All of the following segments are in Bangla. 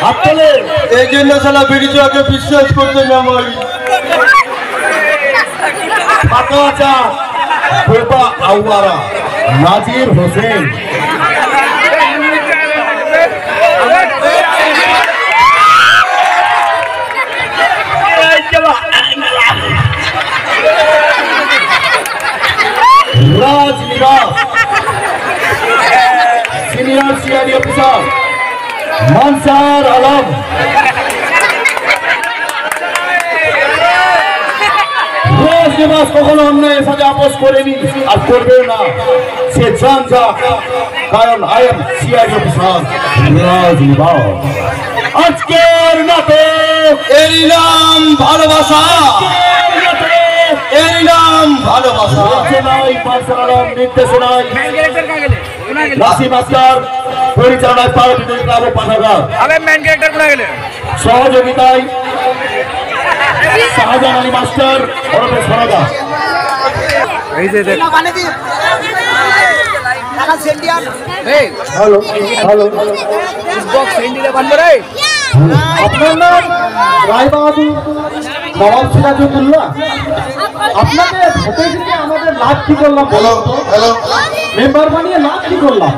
आपले এই জন্য শালা বিড়িটাকে বিশ্বাস করতে না ভাই পাকাচা বেবা আওয়ারা নাজির Hossain Raj Niwas senior CID officer Mansar Alam Raj Niwas कखनो अन्याय साजा আপোষ করেনি আর করবেও না সে জান যাক কারণ I am CID officer Raj Niwas আজকের নাটক এর নাম ভালোবাসা এর নাম ভালোবাসা রচনায় পাঁচরাম নির্দেশনায় নাসিম মাস্টার পরিচালনায় পার্বতী ক্লাব পাঠাগার আবে মেন ক্যারেক্টার কোনা গেলে সহযোগিতায় শাহজাহান আলী মাস্টার ওরফে সরাদা এই যে দেখ মানে দি টাকা সেন্ডিয়ান এই হ্যালো হ্যালো বক্স সেন্ডিলে বন্ধ রে আপনার নাম রায়বাহাদুর নবাব সিরাজউদ্দৌলা আপনাদের ভোটে দিতে আমাদের লাভ কি করলাম বলো হ্যালো মেম্বার বানিয়ে লাভ কি করলাম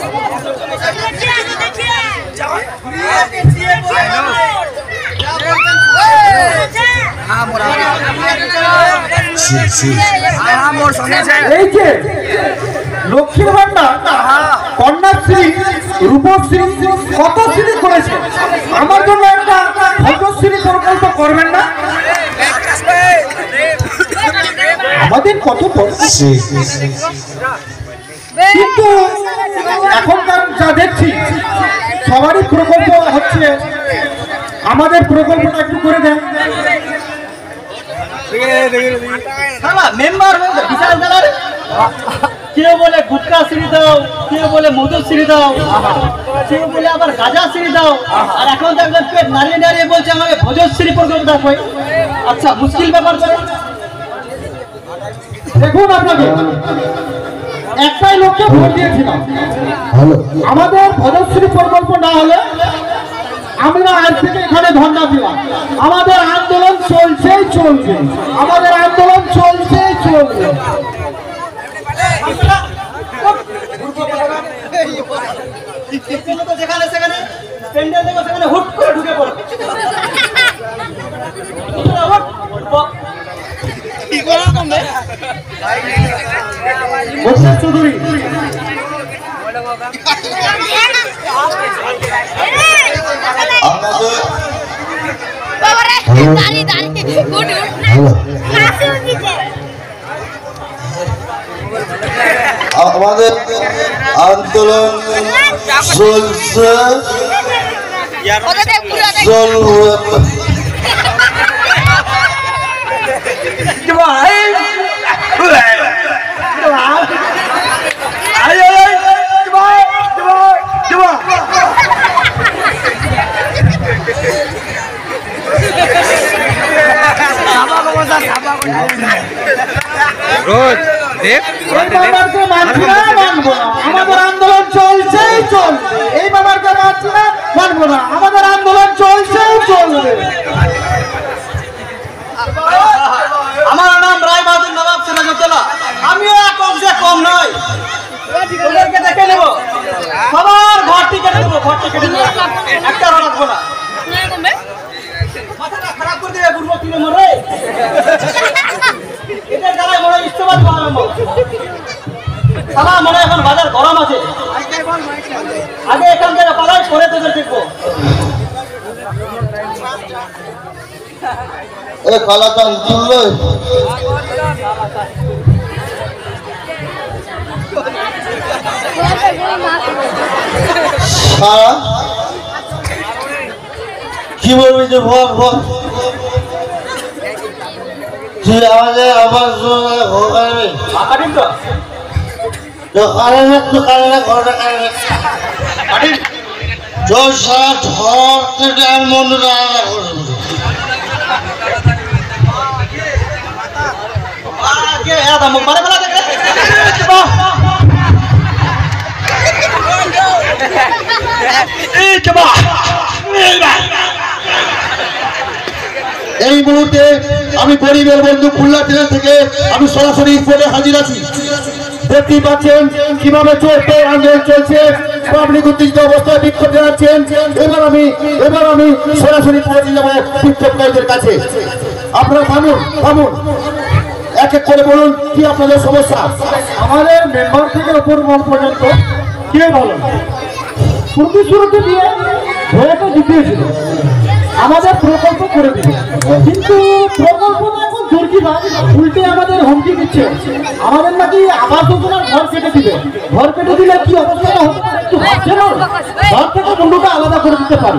এই যে লক্ষ্মীর ভান্ডার কন্যাশ্রী রূপশ্রী কত শ্রী করেছে আমার জন্য একটা ভোজশ্রী প্রকল্প করবেন না আমাদের কত কিন্তু এখনকার যা দেখছি সবারই প্রকল্প হচ্ছে আমাদের প্রকল্পটা একটু করে দেন মেম্বার বিশাল দালার কেউ বলে গুটকা শ্রী দাও কেউ বলে মধুর শ্রী দাও কেউ বলে আবার গাঁজা শ্রী দাও আর এখন দেখবেন পেট নাড়িয়ে নাড়িয়ে বলছে আমাকে ভোজশ্রী প্রকল্প দেখো আচ্ছা মুশকিল ব্যাপার করে দেখুন আপনাকে একটাই লোককে ভোট দিয়েছিলাম আমাদের ভোজশ্রী প্রকল্প না হলে আমরা আজ থেকে এখানে ধর্ণা দিলাম আমাদের আন্দোলন চলছেই চলবে আমাদের আন্দোলন চলছেই চলবে যেখানে সেখানে প্যান্ডেল দেখো সেখানে হুট করে ঢুকে পড়বে চৌধুরী আমাদের আন্দোলন চলছে রোজ দেখ আমাদের আন্দোলন চলছেই চলবে এই বাবারকে মানছি না মানবো না আমাদের আন্দোলন চলছেই চলবে আমার নাম রায়বাহাদুর নবাব সিরাজউদ্দৌলা আমিও কম নয় ওদেরকে দেখে নেব সবার ঘর টিকে নেবো ঘর টিকে নেবো একটা রাখবো না মাথাটা খারাপ করে দেবে পূর্ব কিনে মরে এটার দ্বারা মনে ইস্তফা সালা মনে এখন বাজার গরম আছে আগে এখান থেকে পালাই করে তোদের দেখবো এ কালাকান তুললো সারা কি বলবি যে ভর ভর তুই আমাদের আবার ভোগাবে দোকানে ঘরে তোর সারা ঝড় থেকে আমি মনে রান্না করবো এই মুহূর্তে আমি গরিবের বন্ধু খুলনা জেলা থেকে আমি সরাসরি স্পটে হাজির আছি। দেখতেই পাচ্ছেন কিভাবে চলছে আন্দোলন চলছে, পাবলিক উত্তেজিত অবস্থায় বিক্ষোভ জানাচ্ছেন। এবার আমি সরাসরি পৌঁছে যাবো বিক্ষোভকারীদের কাছে। আপনারা থামুন, এক এক করে বলুন কি আপনাদের সমস্যা। আমাদের মেম্বার থেকে উপর পর্যন্ত কে বলেন প্রতিশ্রুতি দিয়ে ভোটও জিতিয়েছিল, আমাদের প্রকল্প করে দিল, কিন্তু প্রকল্প এখন দুর্গিভাগ উল্টে আমাদের হুমকি দিচ্ছে। আমাদের নাকি আবাস যোজনার ঘর কেটে দিলে কি অবস্থাটা হতে পারে একটু ভাবছেন? ঘর থেকে বন্ধুটা আলাদা করে দিতে পারে।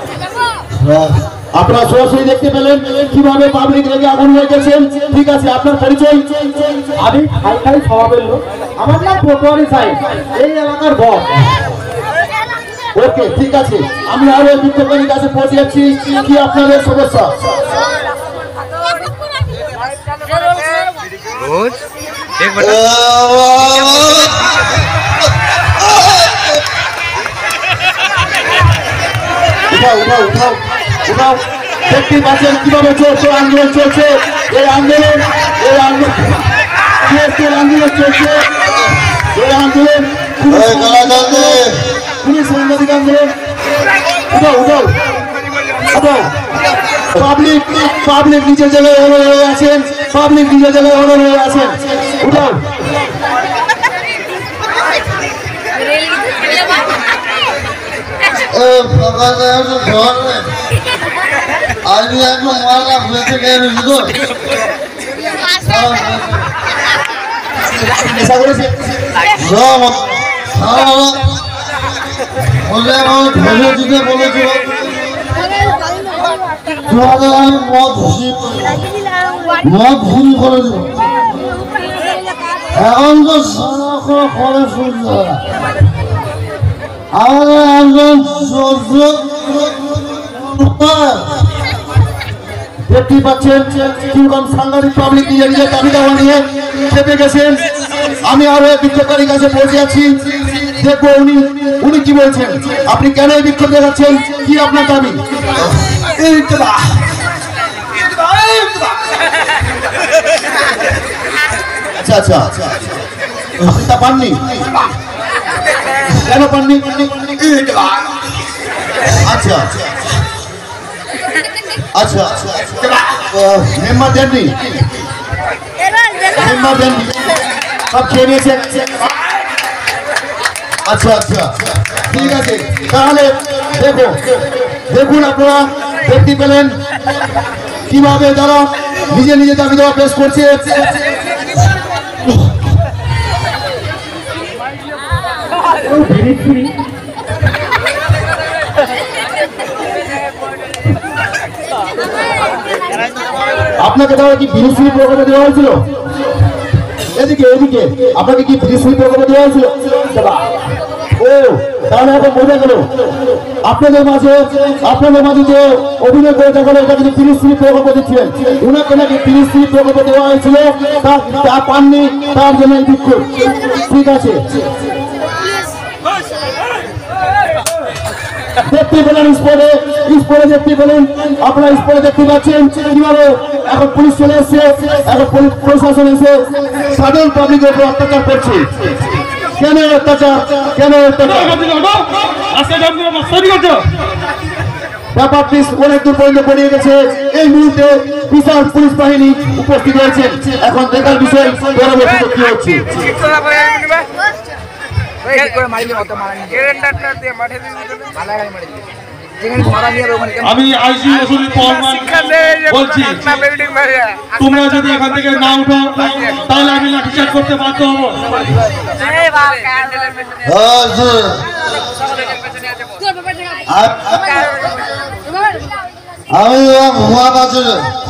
আপনারা সরাসরি দেখতে পেলেন কিভাবে পাবলিক রেগে আগুন হয়ে গেছেন। ঠিক আছে, আপনার পরিচয়? আমি খাই স্বভাবের লোক, আমার নাম পটোয়ারি সাহেব, এই এলাকার বস। ওকে, ঠিক আছে, আমি আরো বিক্ষোভকারীর কাছে পৌঁছে যাচ্ছি। কি আপনাদের সমস্যা? উঠাও। দেখতে পাচ্ছেন কিভাবে চলছে আন্দোলন চলছে। এই আন্দোলন চলছে। এই আন্দোলন পুলিশ সাংবাদিক আন্দোলন। উঠাও। পাবলিক নিজের জায়গায় অনড় হয়ে আছেন। উঠাও। আমি একদম মালা বেঁচে গেছি তো দিতে বলেছিল মদ ভুল করে দেব। এখন তো সারা করে শুনতে আমাদের একজন দেখতেই পাচ্ছেন কিরকম সাংবাদিক পাবলিক নিজের দাবি দাওয়া নিয়ে খেপে গেছেন। আমি আরো বিক্ষোভকারীর কাছে পৌঁছে যাচ্ছি, দেখবো উনি কি বলছেন। আপনি কেন এই বিক্ষোভ দেখাচ্ছেন, কি আপনার দাবি? আচ্ছা, আপনি তা পাননি? কেন পাননি? আচ্ছা, মেম্বার দেননি? সব খেয়ে নিয়েছেন? আচ্ছা, ঠিক আছে, তাহলে দেখুন আপনারা দেখতে পেলেন কিভাবে তারা নিজে দাবি দেওয়া পেশ করছে। আপনাকে তাহলে কি বিদেশি প্রকল্প দেওয়া হয়েছিল? এদিকে আপনাকে কি বিদেশি প্রকল্প দেওয়া হয়েছিল? ও, তাহলে এখন বোঝা গেল আপনাদের মাঝে যে অভিনয় করে দেখা গেল এটা কিন্তু 30 প্রকল্প দিচ্ছিলেন। উনাকে নাকি 30 প্রকল্প দেওয়া হয়েছিল, তা পাননি, তার জন্য বিক্ষোভ। ঠিক আছে, দেখতে পেলেন স্পটে দেখতে পেলেন, আপনারা স্পটে দেখতে পাচ্ছেন কিভাবে এখন পুলিশ চলে এসছে, এখন প্রশাসন এসে সাধারণ পাবলিকের উপর অত্যাচার করছে। কেন অত্যাচার? ব্যাপারটি অনেক দূর পর্যন্ত গড়িয়ে গেছে। এই মুহূর্তে বিশাল পুলিশ বাহিনী উপস্থিত হয়েছে। এখন দেখার বিষয় পরবর্তীতে কি হচ্ছে। আমি আইসি বলছি, তোমরা যদি এখান থেকে না উঠো তাহলে আমি লাঠিচার্জ করতে বাধ্য হবো। আমি ভুয়া পাচ্ছি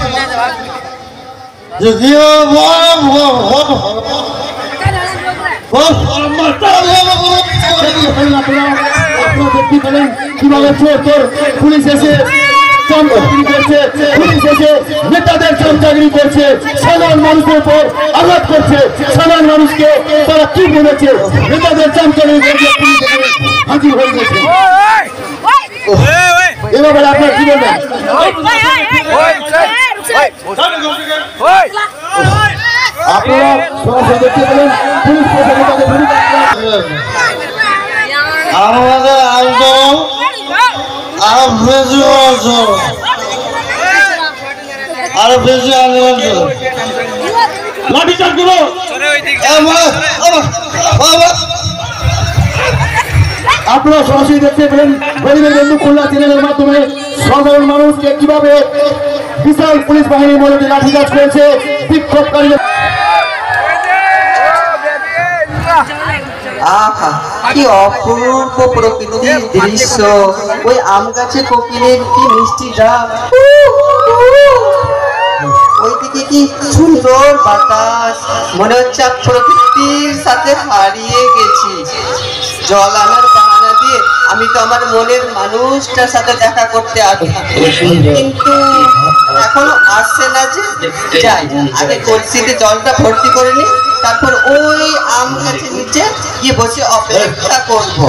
কিভাবে পুলিশ এসে নেতাদের চামচাগিরি করছে, সাধারণ মানুষের উপর আঘাত করছে। সাধারণ মানুষকে তারা কি বলেছে? নেতাদের চামচাগিরি করছে, হাজির হয়ে গেছে। এবার আপনার কি বলবেন? আপনারা সরাসরি দেখতে পেলেন পুলিশ প্রশাসন তাদের ভূমিকা। আমাদের আন্দোলন আরো বেশি আরো বেশি আন্দোলন লাঠি চার্জ গুলো আপনারা সরাসরি দেখতে পেলেন গরিবের বন্ধু খুলনা চ্যানেলের মাধ্যমে সাধারণ মানুষকে কিভাবে বিশাল পুলিশ বাহিনী বলে লাঠিচার্জ করেছে বিক্ষোভকারীদের। আহা কি অপূর্ব প্রকৃতির দৃশ্য, ওই আম গাছে কোকিলের কি মিষ্টি ডাক, ওইদিকে কি সুন্দর বাতাস, মনে হচ্ছে প্রকৃতির সাথে হারিয়ে গেছি। জল আনার বাহানা দিয়ে আমি তো আমার মনের মানুষটার সাথে দেখা করতে আসি, কিন্তু এখনো আসছে না যে। যাই আগে কলসিতে জলটা ভর্তি করে নি, তারপর ওই আম গাছের নিচে গিয়ে বসে অপেক্ষা করবো।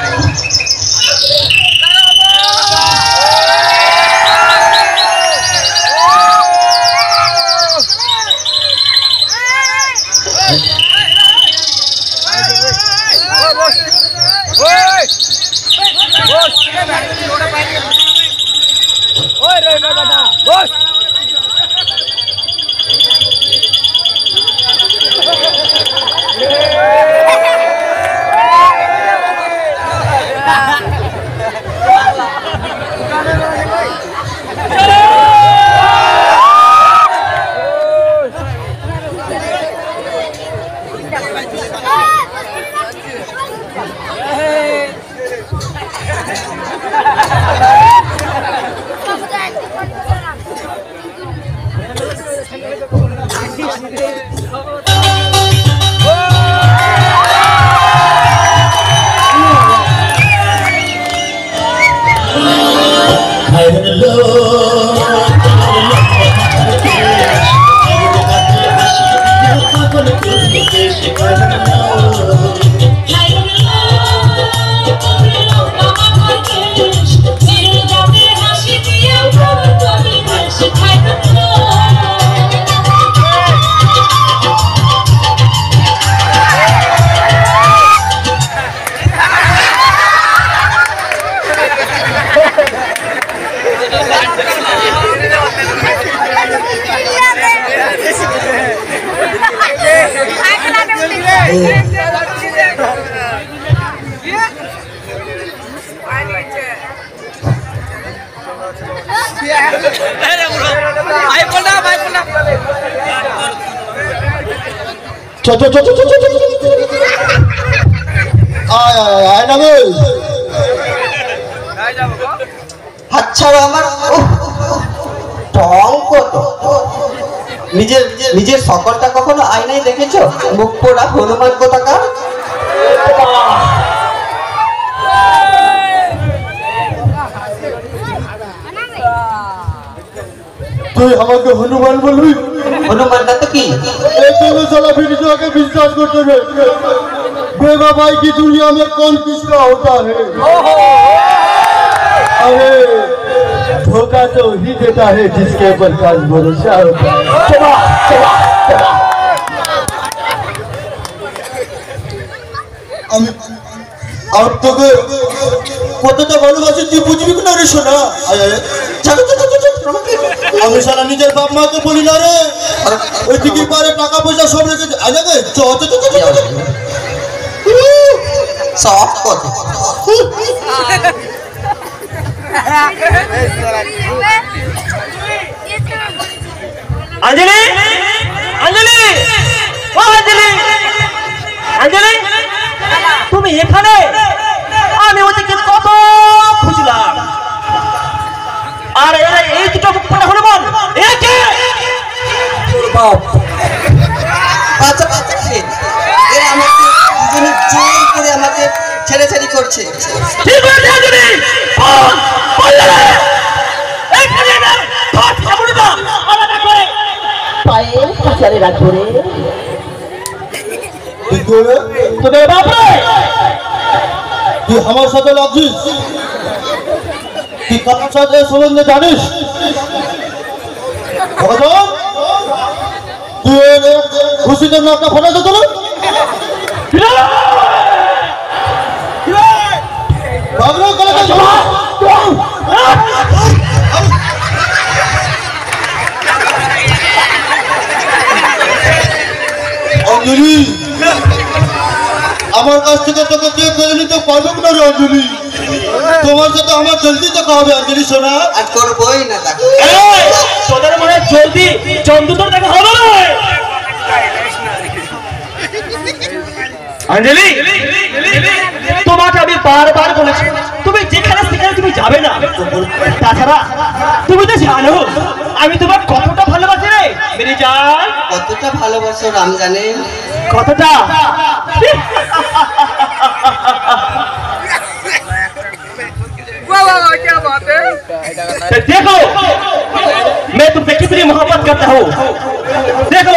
আচ্ছা আমার ঢং কত, নিজের সকলটা কখনো আয়নায় দেখেছো? মুখ পোড়া হনুমান কোথাকার। তুই আমাকে হনুমান বলবি? হনুমানটা তো কি? विश्वास करते हैं बेवफाई की दुनिया में कौन किसका होता है। अरे धोखा तो ही देता है जिसके ऊपर खास भरोसा होता है। और तो কতটা ভালোবাসি তুই বুঝবি না রে সোনা। আমি সারা নিজের বাপ মাকে বলি না রে, ওইদিকে পারে টাকা পয়সা সব রেখে আগে সব কথা अंजलि अंजलि ओ अंजलि अंजलि তুমি এখানে? আমি ওদিকে কত খুঁজলাম, আর এই দুটো মুখটা হলো বল একে বাপ। আচ্ছা এরা আমাকে দুজনে জোর করে আমাকে ছেড়াছাড়ি করছে। ঠিক আছে अंजलि বল রে এখানে না কথা বলবো না আলাদা করে পায়ের কাছে রাখবো রে তোদের বাপ রে। তুই আমার সাথে লাগছিস? কি কার সাথে সম্বন্ধে জানিস? খুশিতে নামটা ফোটাতে তোর অঞ্জলি, আমার কাছ থেকে তোকে কে কেড়ে নিতে পারবে না রে অঞ্জলি। তোমার সাথে আমার জলদি দেখা হবে অঞ্জলি সোনা। আর করবোই না তাকে। তোদের মনে জলদি চন্দু তোর দেখা হবে না। অঞ্জলি, তোমাকে আমি বারবার বলেছি তুমি যেখানে সেখানে তুমি যাবে না। তাছাড়া তুমি তো জানো আমি তোমার কতটা ভালোবাসি রে মেরি জান। কতটা ভালোবাসো রাম জানে। কতটা? देखो मैं तुमसे कितनी मोहब्बत करता हूँ। देखो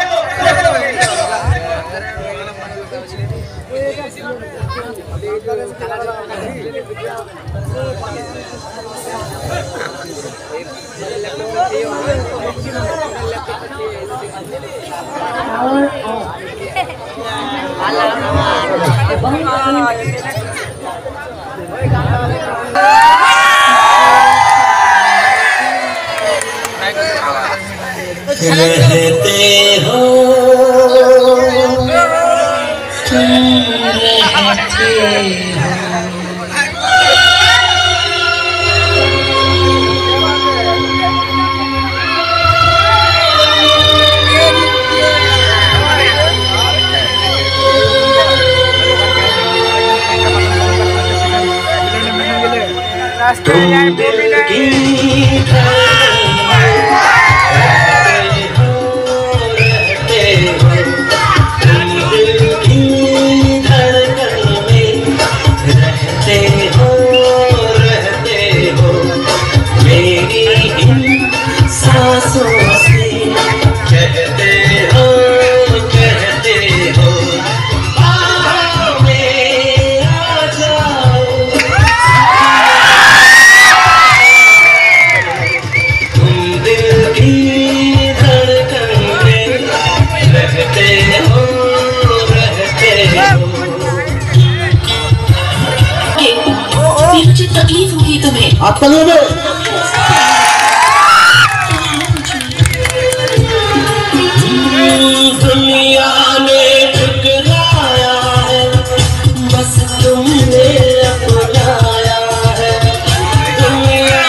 रहते हो तुम रहते हो। तुम दिल की तकलीफ होगी तुम्हें। दुनिया ने ठुकराया है बस तुमने अपनाया है। दुनिया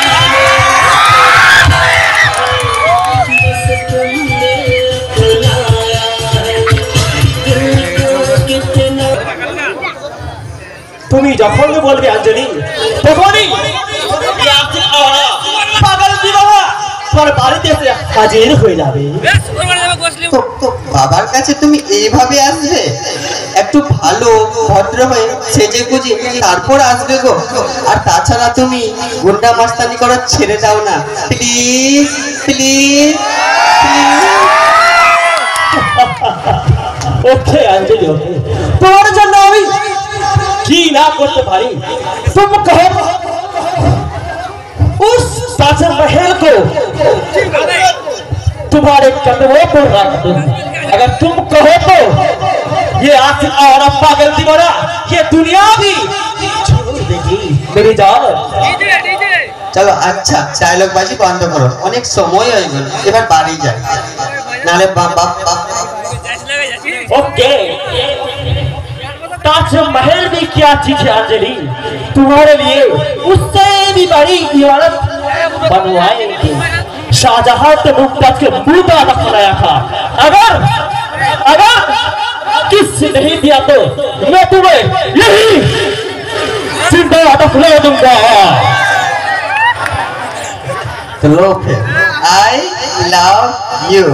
बस तुमने अपनाया है। दिल को कितना তুমি যখন বলবে অঞ্জলি তখনই পাগল দিবাবা তোমার বাড়িতে এসে হাজির হয়ে যাবে। তো বাবার কাছে তুমি এইভাবে আসবে? একটু ভালো ভদ্র হয়ে সেজে গুজে তারপর আসবে গো। আর তাছাড়া তুমি গুন্ডা মাস্তানি করা ছেড়ে দাও না please please please. Okay Anjali, okay তোমার জন্য আমি কি না করতে পারি। तुम कहो उस ताजमहल को तुम्हारे कदमों पर रख दूं। अगर तुम कहो तो ये आशिक और पागल दीवाना ये दुनिया भी छोड़ देगी मेरी जान। চলো আচ্ছা ডায়লগ বাজি বন্ধ করো, অনেক সময় হয়ে গেল, এবার বাড়ি যাই নালে বাবা। ओके ताजमहल भी क्या चीज है अंजलि, तुम्हारे लिए उससे भी बड़ी इमारत बनवाएंगे। शाहजहां ने मुमताज के बूता बनाया था। अगर अगर किसी नहीं दिया तो मैं तुम्हें यही जिंदा दफना दूंगा। चलो फिर आई लव यू।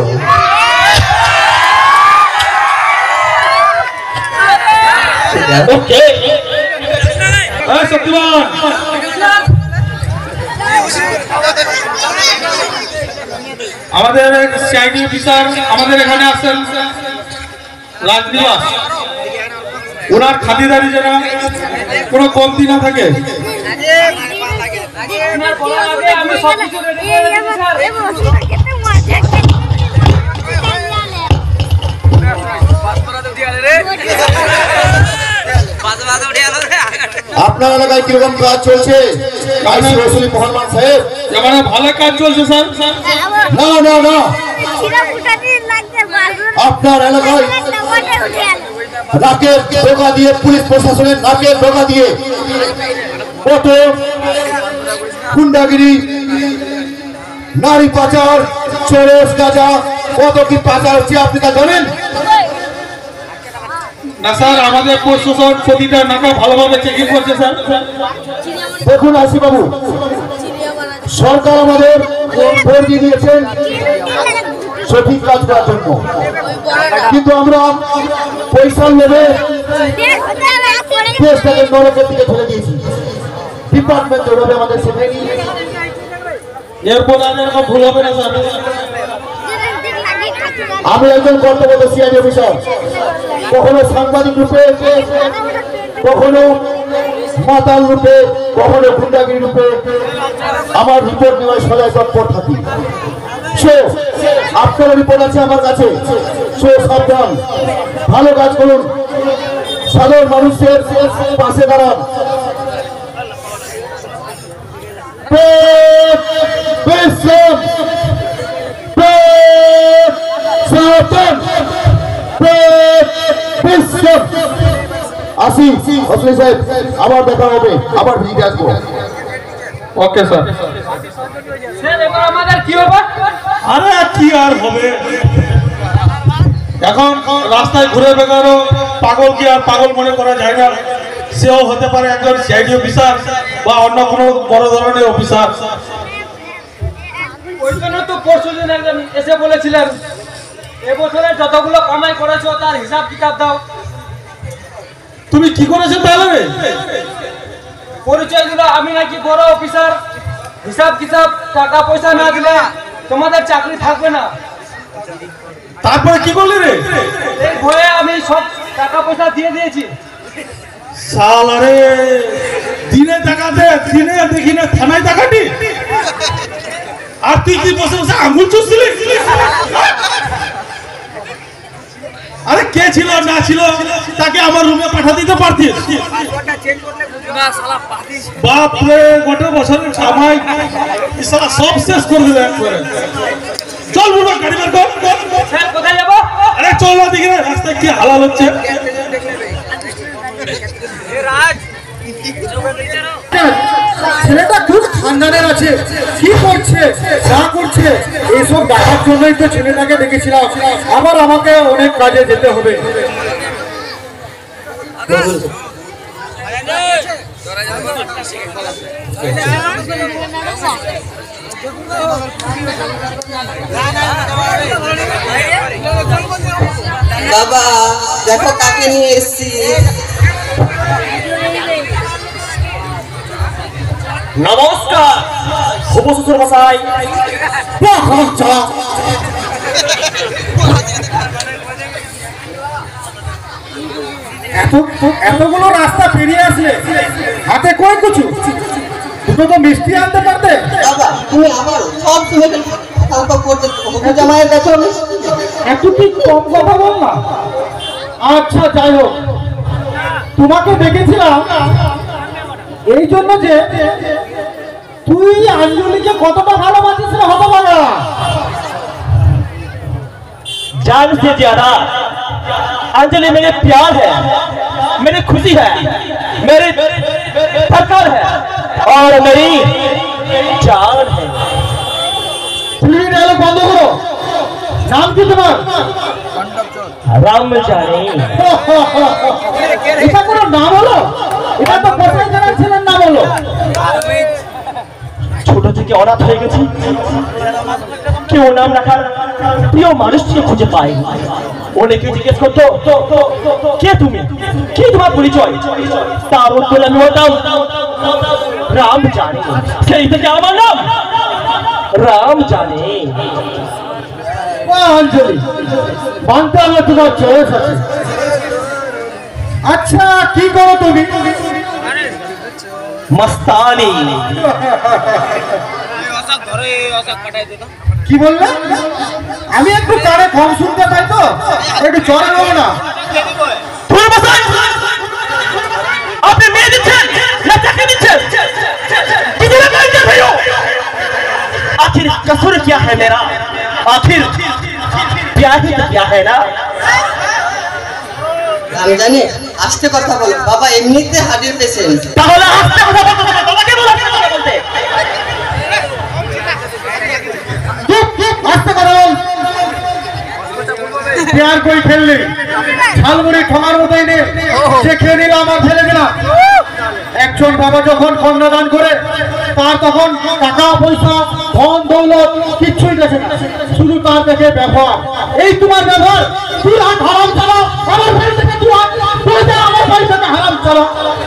ओके শক্তিমান, আমাদের সিআইডি অফিসার আমাদের এখানে আসছেন রাজনিবাস, ওনার খাতিরদারি যেন কোনো কমতি না থাকে। আপনার এলাকায় কিরকম কাজ চলছে আইসি রসুলি মোহাম্মদ সাহেব? এখানে ভালো কাজ চলছে স্যার। না না না, আপনার এলাকায় নাকের ধোকা দিয়ে, পুলিশ প্রশাসনের নাকের ধোকা দিয়ে কত গুন্ডাগিরি, নারী পাচার, চোরস গাঁজা, কত কি পাচার হচ্ছে আপনি তা জানেন? না স্যার, আমাদের প্রশাসন প্রতিটা নাকা ভালোভাবে চেকিং করছে স্যার। দেখুন আশি বাবু, সরকার আমাদের ভোট দিয়ে দিয়েছেন সঠিক কাজ করার জন্য, কিন্তু আমরা পয়সা নেবে দেশটাকে নরকের দিকে ঠেলে দিয়েছি। ডিপার্টমেন্ট ওভাবে আমাদের শেখায়নি। এরপর আর এরকম ভুল হবে না স্যার। আমি একজন কর্তব্যরত সিআইডি অফিসার, কখনো সাংবাদিক রূপে, কখনো মাতাল রূপে, কখনো গুন্ডাগিরি রূপে আমার রিপোর্ট নেওয়ায় সদায় তৎপর থাকি। আপনার রিপোর্ট আছে আমার কাছে, সাবধান, ভালো কাজ করুন, সাধারণ মানুষের পাশে দাঁড়ান। আসি অসলি সাহেব, আবার দেখা হবে, আবার ভিজিটে আসবো। Okay sir. আমাদের কি হবে? আরে কি আর হবে, এখন রাস্তায় ঘুরে বেড়ানো পাগল কি আর পাগল মনে করা যায় না। সেও হতে পারে একজন সিআইডি অফিসার বা অন্য কোনো বড় ধরনের অফিসার। ওই জন্য তো পরশুদিন একজন এসে বলেছিলেন এবছরে যতগুলো কামাই করেছো তার হিসাব কিতাব দাও। তুমি কি করেছো তাহলে? পরিচয় দিল আমি নাকি বড় অফিসার, হিসাব কিতাব টাকা পয়সা না দিলে তোমাদের চাকরি থাকবে না। তারপরে কি করলি রে? এই ভয়ে আমি সব টাকা পয়সা দিয়ে দিয়েছি। শালা রে, দিনে টাকা দে, দিনে দেখি না থানায় টাকাটি, আর তুই কি বসে বসে আঙুল চুষছিলি? আরে কে ছিল না ছিল তাকে আমার রুমে পাঠা দিতে পারতিস। বাপ রে, গোটা বছরের কামাই সারা সব শেষ করে দিলে একবারে। চল বুড়ো, গাড়ি বের কর। স্যার কোথায় যাবো? আরে চল না, দেখি না রাস্তায় কি হালাল হচ্ছে। ছেলেটা খুব খানদানের আছে, কি করছে না করছে এইসব দেখার জন্যই তো ছেলেটাকে দেখেছিলাম। আবার আমাকে অনেক কাজে যেতে হবে। বাবা দেখো কাকে নিয়ে এসছি। নমস্কার শুভ শ্বশুর মশাই। এতগুলো রাস্তা পেরিয়ে আসলে হাতে কই কিছু, দুটো তো মিষ্টি আনতে পারতে। বাবা তুমি আবার সব সময় করতে জামাইয়ের কাছে একটু ঠিক কম কথা বল না। আচ্ছা যাই হোক, তোমাকে দেখেছিলাম এই জন্য যে তুই আঞ্জলিকে কতটা ভালোবাসিস রে হতভাগা। जान से ज्यादा अंजलि मेरे प्यार है, मेरी खुशी है, मेरी फकर है और मेरी जान है। তুমি ডায়লগ বন্ধ করো। নাম কি তোমার? राम जाने এটা কোনো নাম হলো? এটা তো কোথায় জানার ছেলের নাম হলো। ছোট থেকে অনাথ হয়ে গেছি, কেউ নাম রাখার প্রিয় মানুষটিকে খুঁজে পাই। অনেকে জিজ্ঞেস করতো কে তুমি, কি তোমার পরিচয়, তার উত্তরে আমি বলতাম রাম জানে। সেই থেকে আমার নাম রাম জানে। অঞ্জলি মানতে হবে তোমার চয়েস আছে। আচ্ছা কি করো তুমি? मस्तानी। কি বললে? আমি একটু কানে কম শুনতে পাই তো, একটু জোরে বলো না। আপনি মেয়ে দিচ্ছেন না চাকরি দিচ্ছেন? किधर है भाइयों? आखिर कसूर क्या है मेरा? आखिर क्या ही तो क्या है ना? জানে আস্তে কথা বলো বাবা, এমনিতে হার্টের পেশেন্ট। তাহলে আস্তে কথা বলতে হবে, বাবাকে বলো আস্তে কথা বলতে। আস্তে কথা বল। প্যার কই ফেললি, ঝালমুড়ি খামার মতোই নে, যে খেয়ে নিল আমার ফেলে দিলাম। একজন বাবা যখন কন্যাদান করে তার তখন টাকা পয়সা ধন দৌলত কিচ্ছুই দেখে না, শুধু তার দেখে ব্যবহার। এই তোমার ব্যবহার, তুই হাত হারাম চালা আমার বাড়ি থেকে, তুই হাত আমার বাড়ি থেকে হারাম চালা।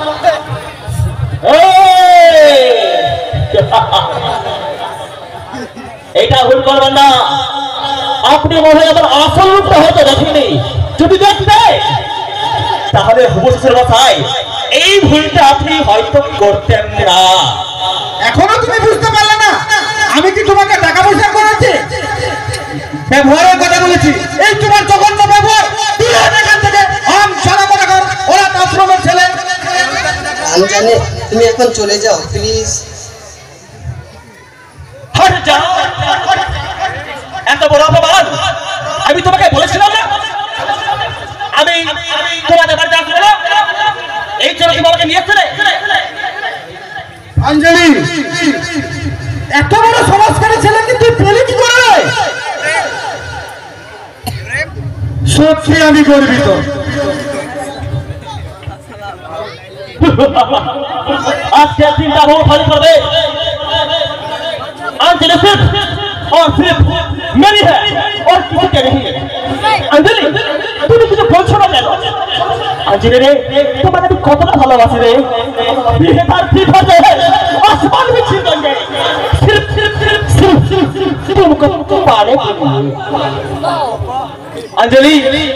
এটা ভুল করবেন না। আপনি মনে হয় আমার আসল রূপটা হয়তো দেখেনি, যদি দেখতে তাহলে হুবুসের মাথায় এই ভুলটা আপনি হয়তো করতেন না। এখনো তুমি বুঝতে পারলে না আমি কি তোমাকে টাকা পয়সা করাচ্ছি? ব্যবহারের কথা বলেছি। এই তোমার জঘন্য ব্যবহার, তুই এখান থেকে আম সারা কথা কর, ওরা আশ্রমের ছেলে। আমি জানি তুমি এখন চলে যাও প্লিজ। হট যাও, এত বড় অপমান আমি তোমাকে বলেছিলাম না? আমি তোমাদের বাড়িতে আসবো না, এই জন্য কি বাবাকে নিয়ে এসেছিলে? অঞ্জলি, এত বড় সমাজকারী ছেলে কি তুই পেলি কি করে? সত্যি আমি গর্বিত। आज के चिंता वो खाली कर दे। अंजलि सिर्फ और सिर्फ मेरी है और किसी के नहीं है। अंजलि তুমি কিছু বলছো না কেন? अंजलि रे তোমাকে আমি কতটা ভালোবাসি রে, বিয়ে তার ঠিক হয়ে যায় आसमान में छिड़ जाएंगे सिर्फ सिर्फ सिर्फ सिर्फ तुमको पाने के लिए। अंजलि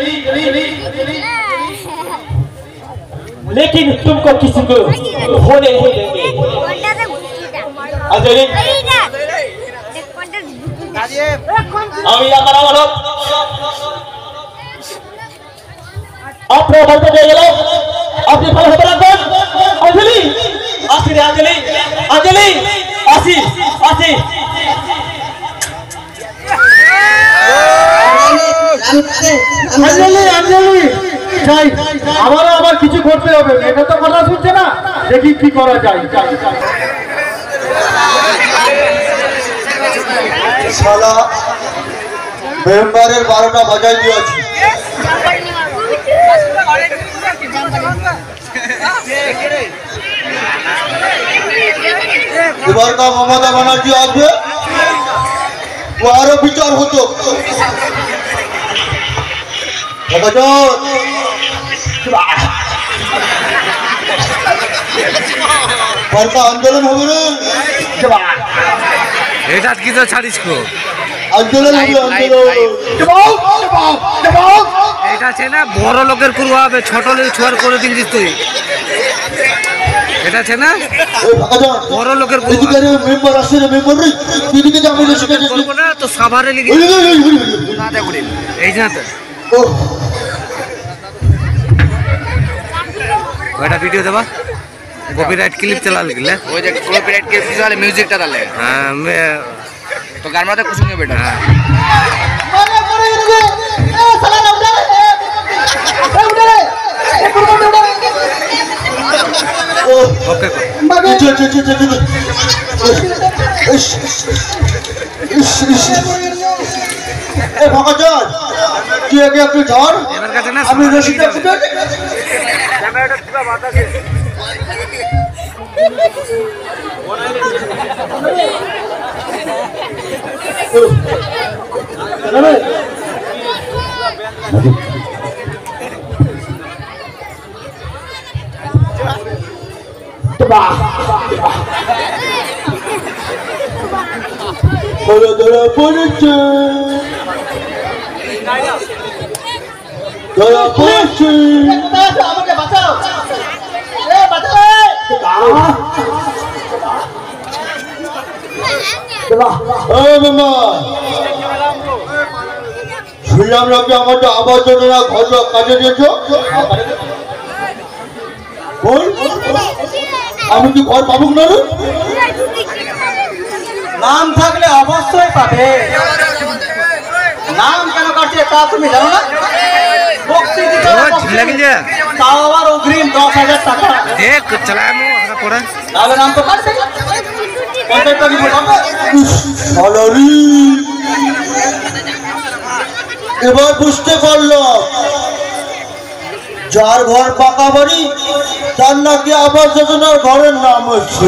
लेकिन तुमको किसी को होने नहीं देंगे। अंजलि আমি আমার আমার আপনার বাড়িতে নিয়ে গেল, আপনি ভালো হবে রাখবেন। अंजलि আসি রে, अंजलि अंजलि আসি আসি। অঞ্জলি অঞ্জলি যাই, আমারও আবার কিছু করতে হবে। এটা তো কথা শুনছে না, দেখি কি করা যায়। শালা মেম্বারের 12টা বাজাই দিয়েছি। এবার কা মমতা ব্যানার্জি আসবে, ও আরো বিচার হতো। আন্দোলন হবে রে, এটা কি তো ছাড়িস কো? আন্দোলন হবে আন্দোলন। এটা আছে না বড় লোকের করবো হবে, ছোট লোক ছুয়ার করে দিলিস তুই। এটা আছে না বড় লোকের মেম্বার আসছে না, মেম্বার রে দিদিকে যাবে করবো না তো সাভারে লিখে না দেখুন এই যে না তো ওইটা ভিডিও দেবা কপিরাইট ক্লিপ चला ले वो जो कॉपीराइट के वाले म्यूजिक টা डाले हां मैं तो गाना तो कुछ नहीं बेटा ओके এ ভগবান কি আগে আপনি ধর এবার কাছে না আমি রশিদটা ফুটে ক্যামেরাটা পুরো বাতাসে ধরে ধরে পড়েছে ধরা পড়েছে আমাকে বাঁচাও, বাঁচাও। শুনলাম নাকি আমাদের আবাস যোজনা ঘর কাজে দিয়েছ। আমি কি ঘর পাবো না? নাম থাকলে অবশ্যই পাবে। নাম কেন কাটছে তা তুমি জানো না? বক্সি দিতে তাও আবার অগ্রিম 10,000 টাকা। তাহলে নাম তো কাটছে। এবার বুঝতে পারলাম যার ঘর পাকা বাড়ি তার নাকি আবাস যোজনার ঘরের নাম হচ্ছে,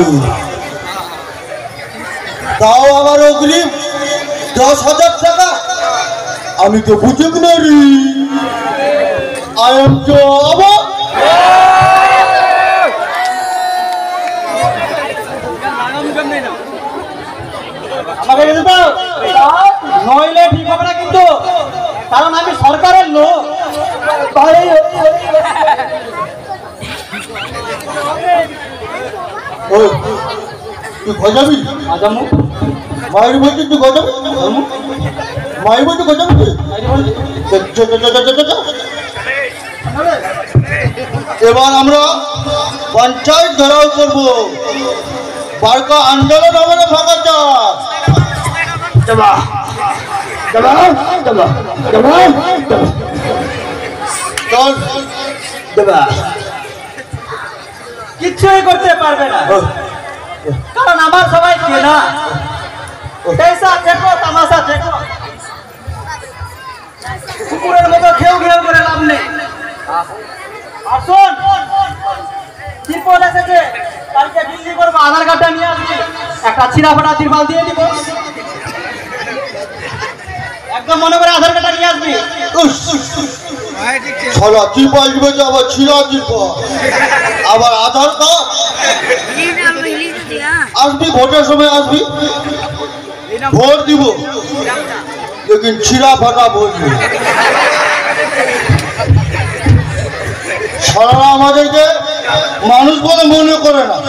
তাও আবার অগ্রিম 10,000 টাকা। আমি তো বুঝে পারি। আই এম তো অবাক। নইলে ঠিক হবে না কিন্তু, কারণ আমি সরকারের লোক। তুই গজাবি মায়ের বলছি, তুই গজাবি মায়ের বলছি গজাবি। এবার আমরা পঞ্চায়েত ঘেরাও করবো, বারকা আন্দোলন হবে না ফাঁকা চাষ। কিচ্ছুই করতে পারবে না, কারণ আমার সবাই কেনা। পয়সা দেখো, তামাশা দেখো, কুকুরের মতো ঘেউ ঘেউ করে লাভ নেই। আসুন, তিরপল এসেছে, কালকে দিল্লি করবো, আধার কার্ডটা নিয়ে আসবি, একটা ছিঁড়া ফাটা তিরপাল দিয়ে দিব। একদম মনে করে আধার কার্ডটা নিয়ে আসবি। ছড়া চিপাল দিবে তো আবার ছিঁড়া চিপা, আবার আধার কার্ড। আসবি ভোটের সময় আসবি, ভোট দিব, লেকিন ছিঁড়া ফাটা ভোট দিব। সারা আমাদেরকে মানুষ বলে মনে করে না।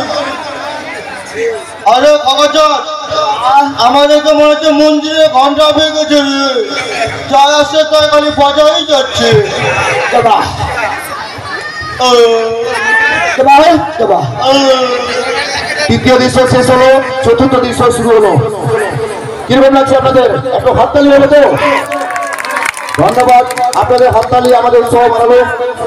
আরে কাকাচার, আমাদেরকে মনে হচ্ছে মন্দিরে ঘন্টা পেয়ে গেছে রে, যাই আসছে তাই খালি বাজারই যাচ্ছে। তৃতীয় দৃশ্য শেষ হলো, চতুর্থ দৃশ্য শুরু হলো। কিরকম লাগছে আপনাদের? একটু হাততালি হলো তো? ধন্যবাদ, আপনাদের হাততালি আমাদের উৎসাহ বাড়াবে।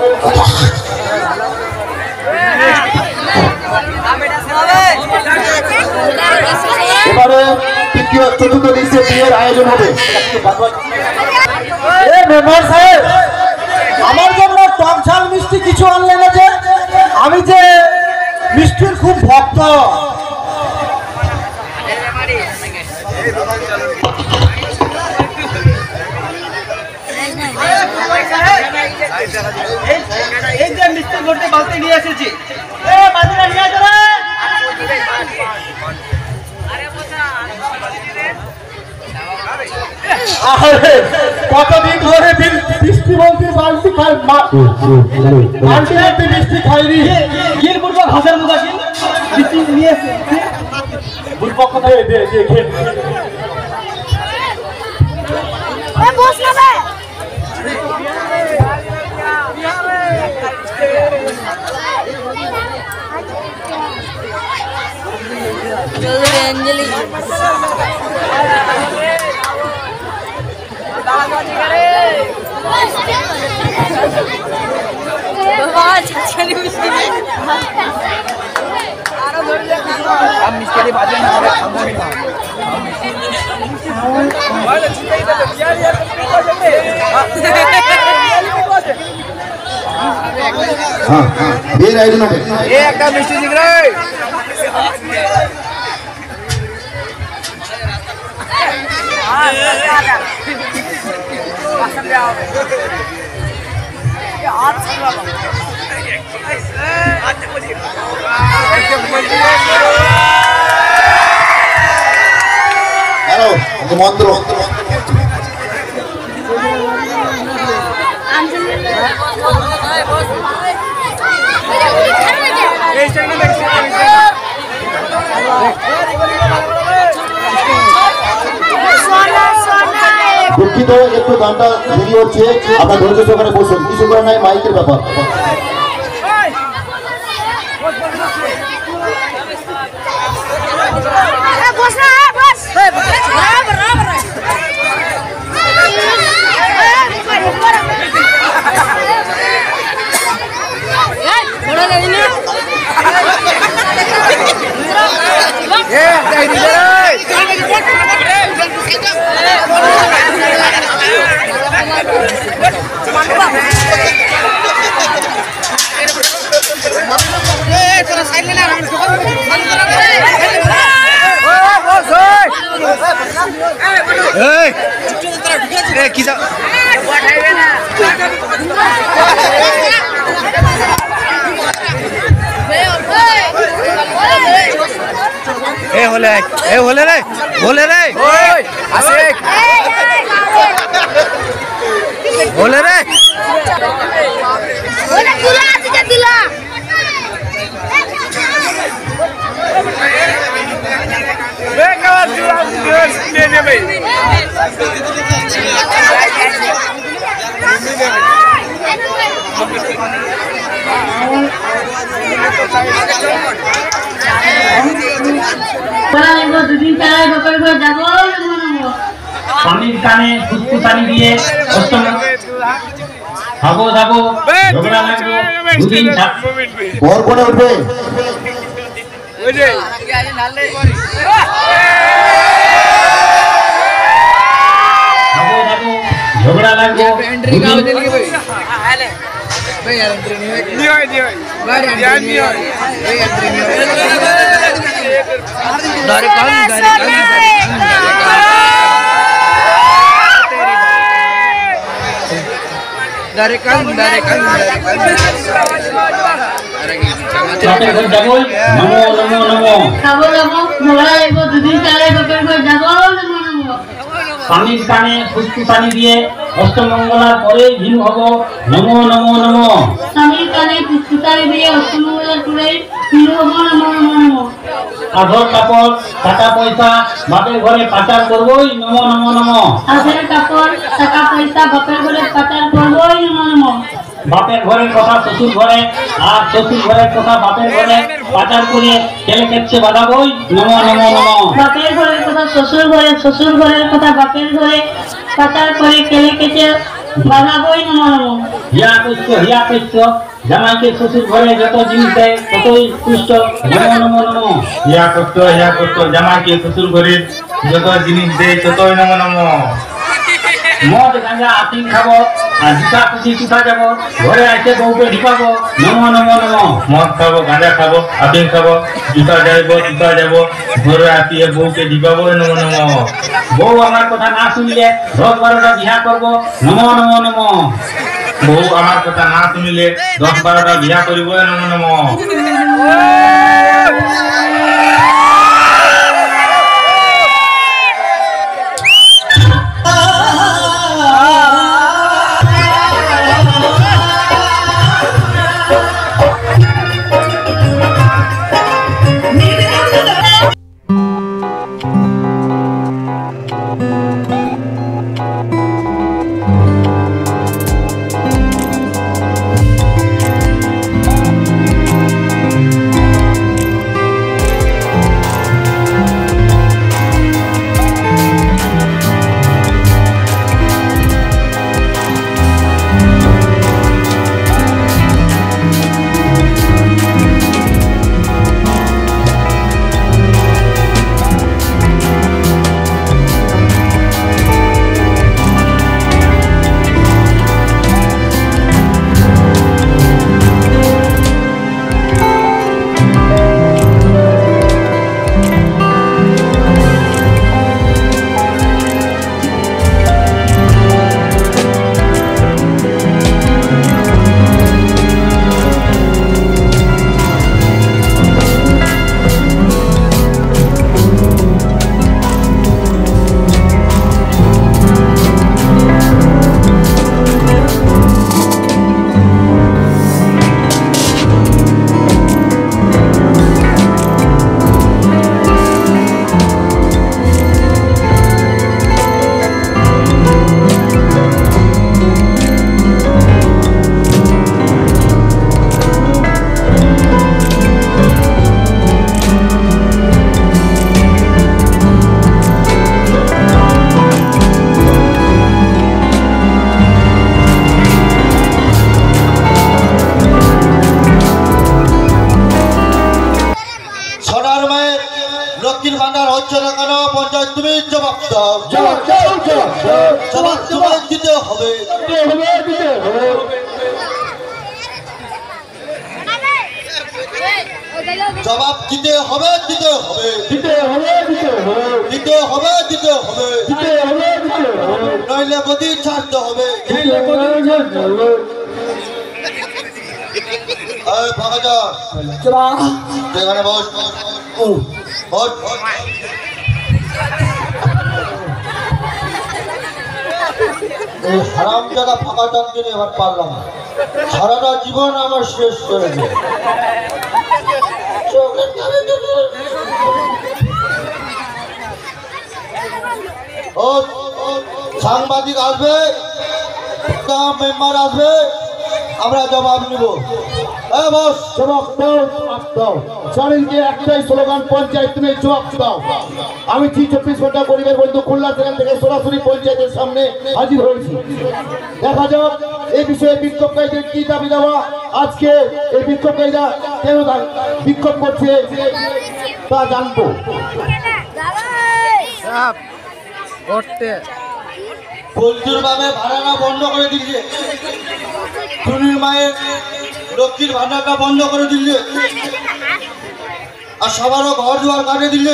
এবারে তৃতীয় চতুর্থ দৃশ্যে বিয়ের আয়োজন হবে। আমার জন্য টক ঝাল মিষ্টি কিছু আনলে না যে? আমি যে মিষ্টির খুব ভক্ত। এই যে মিষ্টি ভর্তি বালতি নিয়ে এসেছি, বালতিটা নিয়ে আসো রে। কতদিন ধরে বৃষ্টি বলতে বালতি খাই, বালতি বলতে বৃষ্টি খাইনি। গিল পূর্ব ঘাসের মুদাসিন বৃষ্টি নিয়ে এসে পূর্ব কোথায় দে খেয়ে अंजलि বের আয়োজন হবে। একটা মিষ্টি দিক রে। হ্যালো, মন্ত্র अंजलि দুঃখিত একটু গানটা দেরি হচ্ছে, আপনার ধৈর্য সহকারে বসুন, কিছু করে নাই, মাইকের ব্যাপার। স্বামীর কানে ফুসফুসানি দিয়ে খাবো যাবো ঝগড়া লাগবো দুদিন পর কোনে উঠবে খাবো যাবো ঝগড়া লাগবো স্বামীর কানে ফুসফুসানি দিয়ে অষ্টমঙ্গলার পরে হিন্দু হব নমো নমো নমো। স্বামীর কানে ফুসফুসানি দিয়ে অষ্টমঙ্গলার পরে হিন্দু হব নমো নমো নমো। আধর কাপড় টাকা পয়সা বাপের ঘরে পাচার করবোই নমো নমো নমো। আধর কাপড় টাকা পয়সা বাপের ঘরে পাচার করবোই নমো নমো। বাপের ঘরের কথা শ্বশুর ঘরে আর শ্বশুর ঘরের কথা বাপের ঘরে পাচার করে ছেলে ক্ষেত্রে বাঁধাবই নমো নমো নমো। বাপের ঘরের কথা শ্বশুর ঘরে, শ্বশুর ঘরের কথা বাপের ঘরে পাচার করে কেলে কেটে বাঁধাবই নমো নমো। হিয়া কইছ জামাইকে শ্বশুর ঘরে যত জিনিস দেয় ততই পুষ্ট নমো নমো নমো। হিয়া করতো জামাইকে শ্বশুর ঘরে যত জিনিস দেয় ততই নমো নমো। মদ গাঁজা আফিং খাবো আর জুতা খুশি চুটা যাবো ঘরে আসে বউকে ঢিপাবো নমো নমো নমো। মদ খাবো, গাঁজা খাবো, আফিং খাবো, জুতা যাবো, ঘরে আসিয়ে বউকে ঢিপাবো নমো নমো। বউ আমার কথা না শুনলে 10-12টা বিয়া করবো নমো নমো নমো। বউ আমার কথা না শুনিলে 10-12টা বিয়া করিব নমো নমো। ভান্ডার হচ্ছে না কেন? পঞ্চায়েত তুমি জবাব দাও। জবাব তোমায় দিতে হবে। জবাব দিতে হবে, দিতে হবে, দিতে হবে, দিতে হবে, নইলে গদি ছাড়তে হবে। ফাঁকা যা, এখানে বস, বস। এই হারাম জায়গা ফাঁকা টানতে এবার পারলাম না। সারাটা জীবন আমার শেষ করে দেয়। সাংবাদিক আসবে, মেম্বার আসবে, আমরা জবাব নিব। জবাব দাও। চ্যানেলকে একটাই স্লোগান, পঞ্চায়েত তুমি জবাব দাও। আমি 24 ঘন্টা পরিবার বন্ধু খুলনা চ্যানেল থেকে সরাসরি পঞ্চায়েতের সামনে হাজির হয়েছি। দেখা যাক এই বিষয়ে বিক্ষোভকারীদের কি দাবি দেওয়া। আজকে এই বিক্ষোভকারীরা কেন বিক্ষোভ করছে তা জানবো। বন্ধুর ভাবে ভাড়াটা বন্ধ করে দিচ্ছে, টুনির মায়ের লক্ষ্মীর ভান্ডারটা বন্ধ করে দিলে, আর সবারও ঘর দুয়ার কাটে দিলে।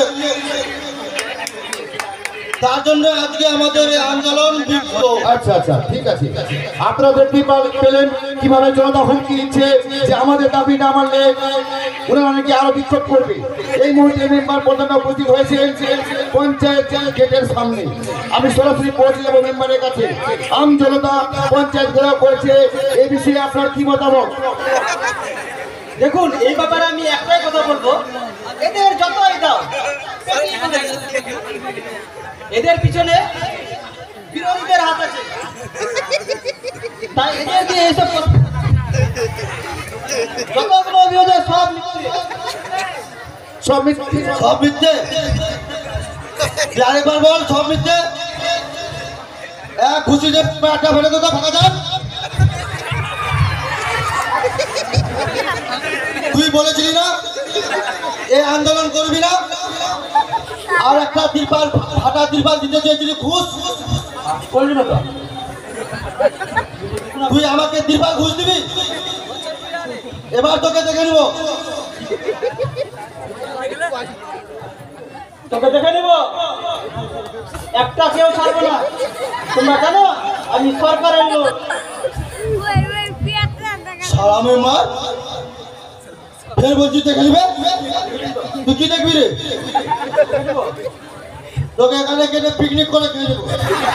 তার জন্য আজকে আমাদের এই আন্দোলন বিক্ষোভ। আচ্ছা, ঠিক আছে। আপনারা দেখতে পেলেন কিভাবে জনতা হুমকি দিচ্ছে যে আমাদের দাবি না মানলে ওনারা নাকি আরো বিক্ষোভ করবে। এই মুহূর্তে মেম্বার প্রধান উপস্থিত হয়েছেন পঞ্চায়েত গেটের সামনে। আমি সরাসরি পৌঁছে যাবো মেম্বারের কাছে। আম জনতা পঞ্চায়েত ঘেরাও করেছে, এই বিষয়ে আপনার কি মতামত? দেখুন, এই ব্যাপারে আমি একটাই কথা বলবো, এদের যতই দাও, এদের পিছনে বিরোধীদের হাত আছে। তাই এদের দিয়ে এইসব যতগুলো বিরোধী সব মিথ্যে। আরেকবার বল, সব মিথ্যে। খুশি যে একটা ফেলে তো ফাঁকা যান। তুই বলেছিলি না এই আন্দোলন করবি না, আর একটা তিরপাল ফাটা তিরপাল দিতে চেয়েছিলি, ঘুষ করবি না তো? তুই আমাকে তিরপাল ঘুষ দিবি? এবার তোকে দেখে নিব, তোকে দেখে নিব। একটা কেউ ছাড়বো না। তোমরা জানো আমি সরকারের লোক। সালামে মার, ফের বলছি দেখে নিবে। তুই কি দেখবি রে? তোকে এখানে কেটে পিকনিক করে খেয়ে দেবো।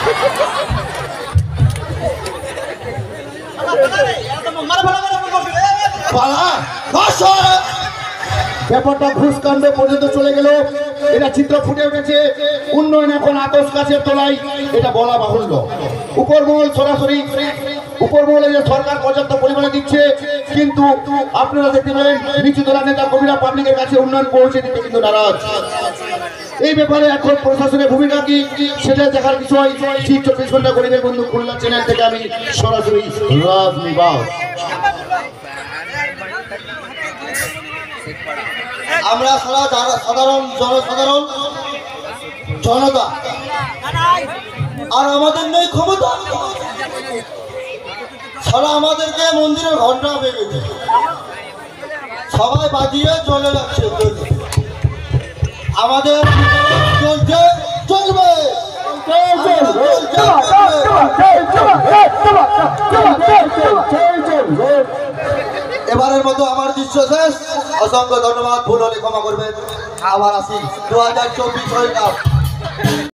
ব্যাপারটা ঘুষকাণ্ড পর্যন্ত চলে গেল। এটা চিত্র ফুটে উঠেছে। উন্নয়ন এখন আতস গাছের তলায়, এটা বলা বাহুল্য। উপরমহল সরাসরি উপরমহলে যে সরকার পর্যাপ্ত পরিমাণে দিচ্ছে, কিন্তু আপনারা দেখতে পেলেন নিচু দলের নেতা কবিরা পাবলিকের কাছে উন্নয়ন পৌঁছে দিতে কিন্তু নারাজ। এই ব্যাপারে এখন প্রশাসনের ভূমিকা কি, সেটা দেখার বিষয়। 24 ঘন্টা গরিবের বন্ধু খুলনা চ্যানেল থেকে আমি সরাসরি রাজনিবাস। আমরা সাধারণ জনতা, আর আমাদের নেই ক্ষমতা। সারা আমাদেরকে মন্দিরের ঘন্টা বেজেছে, সবাই বাজিয়ে চলে যাচ্ছে। আমাদের চলছে, চলবে। এবারের মতো আমার দৃশ্য শেষ। অসংখ্য ধন্যবাদ। ভুল হলে ক্ষমা করবেন। আবার আসি 2024 ওয়ার্ল্ড কাপ।